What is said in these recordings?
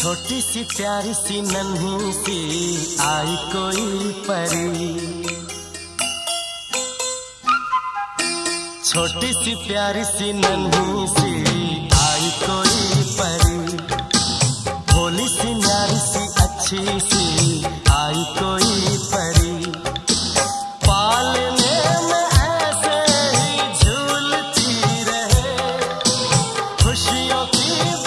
छोटी सी प्यारी सी नन्ही सी आई कोई परी, छोटी सी प्यारी सी नन्ही सी आई कोई परी, भोली सी न्यारी सी अच्छी सी आई कोई परी, पालने में ऐसे ही झूलती रहे, खुशियों की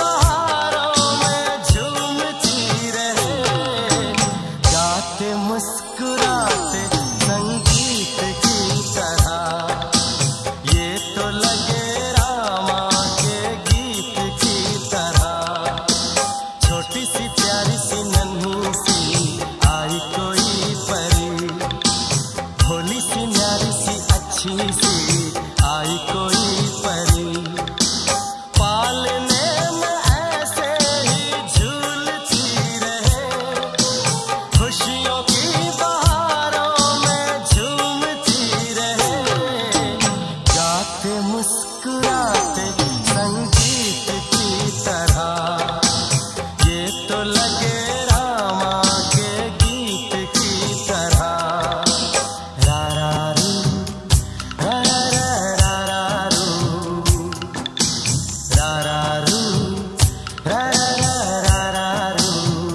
मुस्कुराते संगीत की तरह, ये तो लगे रामा के गीत की तरह। छोटी सी प्यारी सी नन्ही सी आई कोई परी, भोली सी न्यारी सी अच्छी सी आई कोई परी, पालने में ऐसे ही झूलती रहे, खुशियों मुस्कुराते संगीत की तरह, ये तो लगे रामा के गीत की तरह। रा रा रू, रा रा रा रू, रा रा रू, रा रा रा रू।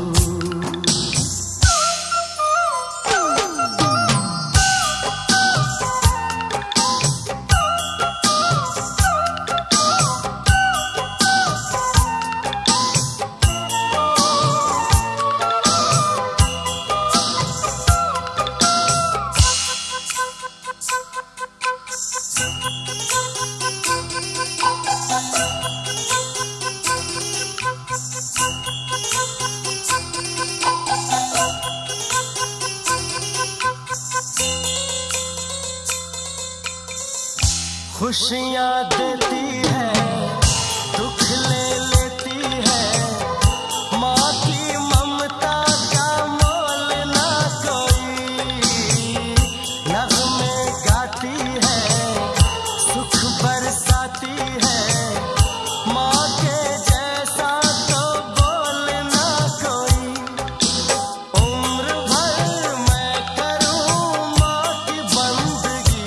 खुशियाँ देती है, दुख ले लेती है, माँ की ममता का मोल ना कोई, नग़्मे गाती है, सुख बरसाती है, माँ के जैसा तो बोल ना कोई, उम्र भर मैं करूँ माँ की बंदगी,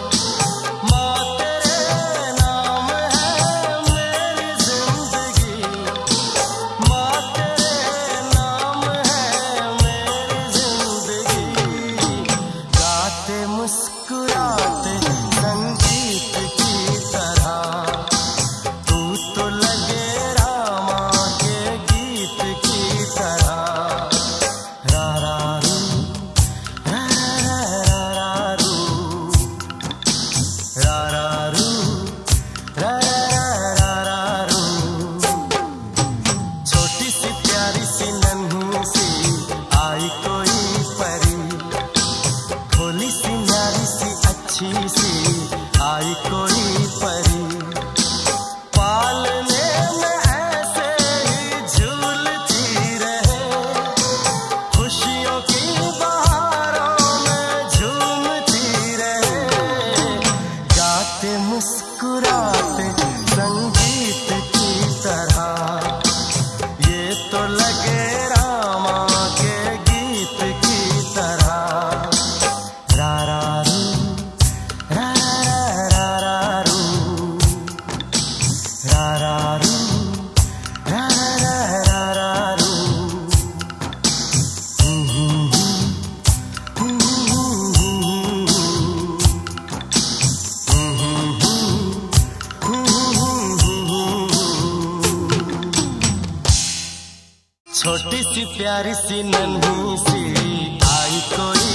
मुस्कुराते संगीत की तरह, तू तो लगे रामा के गीत की तरह। रा रा रू, रा रा रा रू, रा रा रू, रा रा रा रू। छोटी सी प्यारी सी नन्ही सी आई कोई परी, भोली सी न्यारी सी अच्छी सी आई कोई परी, पालने में ऐसे ही झूलती रहे, खुशियों की बहारों में झूमती रहे, गाते मुस्कुराते संगीत की तरह, ये तो लगे रामा के गीत की तरह। रा रा रू, रा रा रा रू, रा रा रू, रा रा रा रू। छोटी सी प्यारी सी नन्ही सी आई कोई